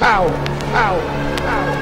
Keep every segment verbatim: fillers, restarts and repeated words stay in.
Power, power, power.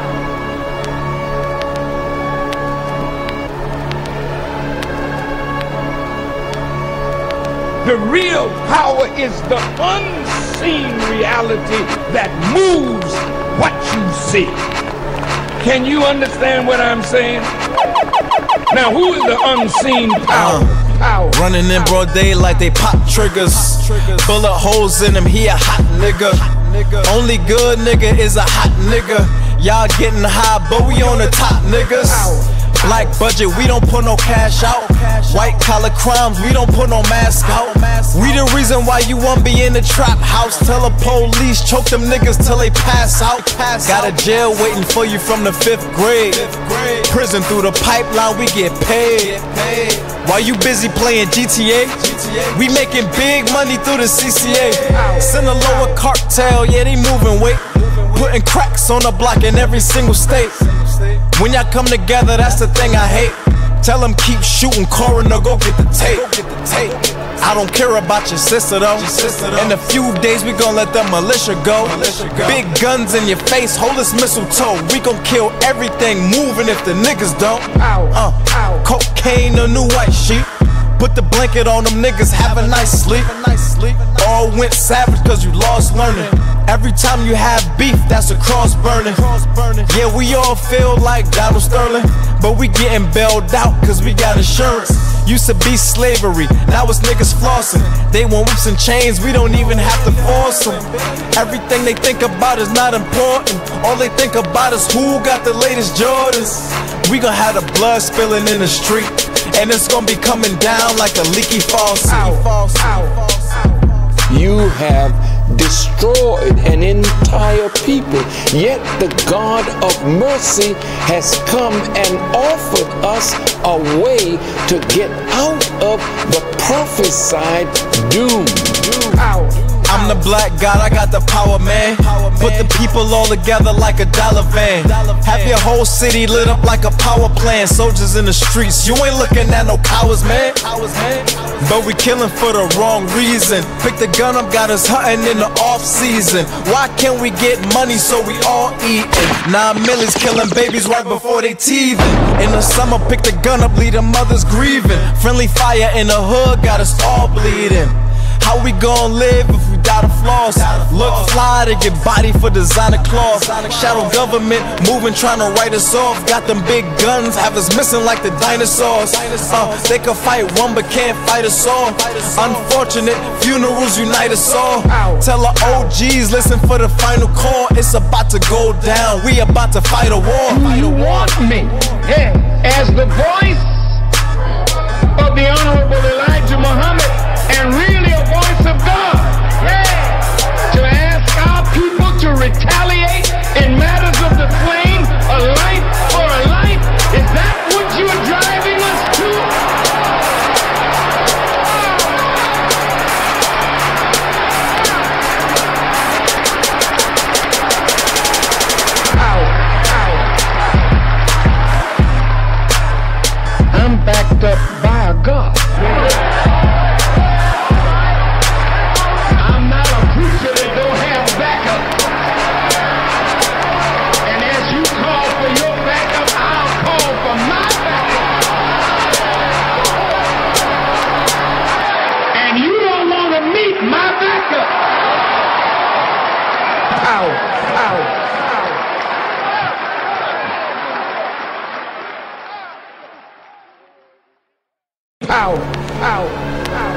The real power is the unseen reality that moves what you see. Can you understand what I'm saying? Now, who is the unseen power? Uh, power. Running in broad day like they pop triggers. Bullet holes in him, he a hot nigga. Only good nigga is a hot nigga. Y'all getting high, but we on the top niggas. Black budget, we don't put no cash out. White collar crimes, we don't put no mask out. We the reason why you won't be in the trap house. Tell the police, choke them niggas till they pass out. Got a jail waiting for you from the fifth grade. Prison through the pipeline, we get paid. While you busy playing G T A, we making big money through the C C A. Sinaloa cartel, yeah, they moving weight. Putting cracks on the block in every single state. When y'all come together, that's the thing I hate. Tell them keep shooting, coroner, go get the tape. I don't care about your sister though. In a few days we gon' let the militia go. Big guns in your face, hold this mistletoe. We gon' kill everything moving if the niggas don't. Uh, cocaine, a new white sheet. Put the blanket on them niggas, have a nice sleep. All went savage cause you lost learning. Every time you have beef, that's a cross burning. Yeah, we all feel like Donald Sterling, but we getting bailed out cause we got insurance. Used to be slavery, now it's niggas flossing. They want whips and chains, we don't even have to force them. Everything they think about is not important. All they think about is who got the latest Jordans. We gon' have the blood spilling in the street, and it's gonna be coming down like a leaky faucet. You have destroyed an entire people, yet the God of mercy has come and offered us a way to get out of the prophesied doom. I'm the black God, I got the power, man. Put the people all together like a dollar van. Have your whole city lit up like a power plant. Soldiers in the streets, you ain't looking at no cowards, man. But we killing for the wrong reason. Pick the gun up, got us hunting in the off season. Why can't we get money so we all eatin'? Nine millies killing babies right before they teething. In the summer, pick the gun up, leave the mothers grieving. Friendly fire in the hood, got us all bleeding. How we gon' live if we die to floss? Look fly to get body for designer cloth. Shadow government moving, trying to write us off. Got them big guns, have us missing like the dinosaurs. Uh, they could fight one but can't fight us all. Unfortunate funerals unite us all. Tell the O Gs, listen for the final call. It's about to go down, we about to fight a war. You want me, yeah, as the voice of the Honorable Elijah Muhammad, and really a voice of God, yeah, to ask our people to retaliate in matters of the flame, a life for a life? Is that what you're driving us to? Ow, ow. I'm backed up by a God. Ow, ow, ow.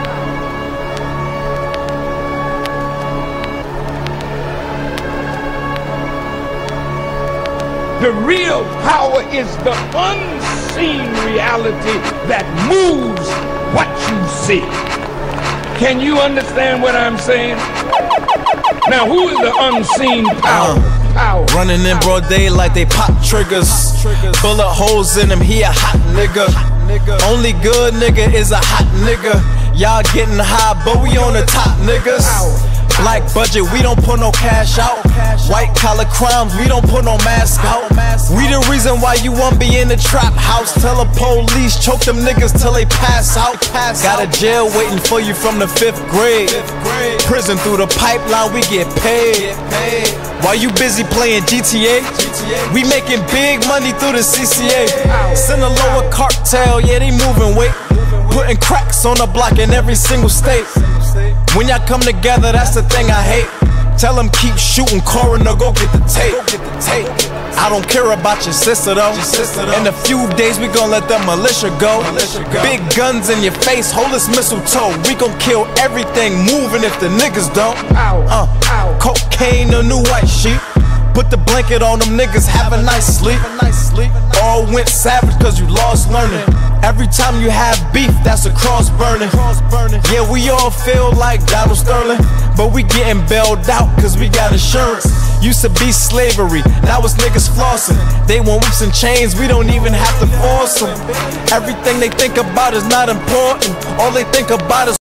The real power is the unseen reality that moves what you see. Can you understand what I'm saying? Now, who is the unseen power? Uh, power. Running in broad day like they pop triggers. Bullet holes in him, he a hot nigga. Only good nigga is a hot nigga. Y'all getting high, but we on the top niggas. Black budget, we don't put no cash out. White collar crimes, we don't put no mask out. We the reason why you won't be in the trap house. Tell the police, choke them niggas till they pass out. Got a jail waiting for you from the fifth grade. Prison through the pipeline, we get paid. While you busy playing G T A, we making big money through the C C A. Sinaloa cartel, yeah, they moving weight, putting cracks on the block in every single state. When y'all come together, that's the thing I hate. Tell them keep shooting, coroner, go get the tape. I don't care about your sister though. In a few days we gon' let the militia go. Big guns in your face, hold this mistletoe. We gon' kill everything moving if the niggas don't. Uh, cocaine, a new white sheet. Put the blanket on them niggas, have a nice sleep. All went savage cause you lost learning. Every time you have beef, that's a cross burning. Yeah, we all feel like Donald Sterling, but we getting bailed out cause we got insurance. Used to be slavery, now it's niggas flossing. They want whips and chains, we don't even have to force them. Everything they think about is not important. All they think about is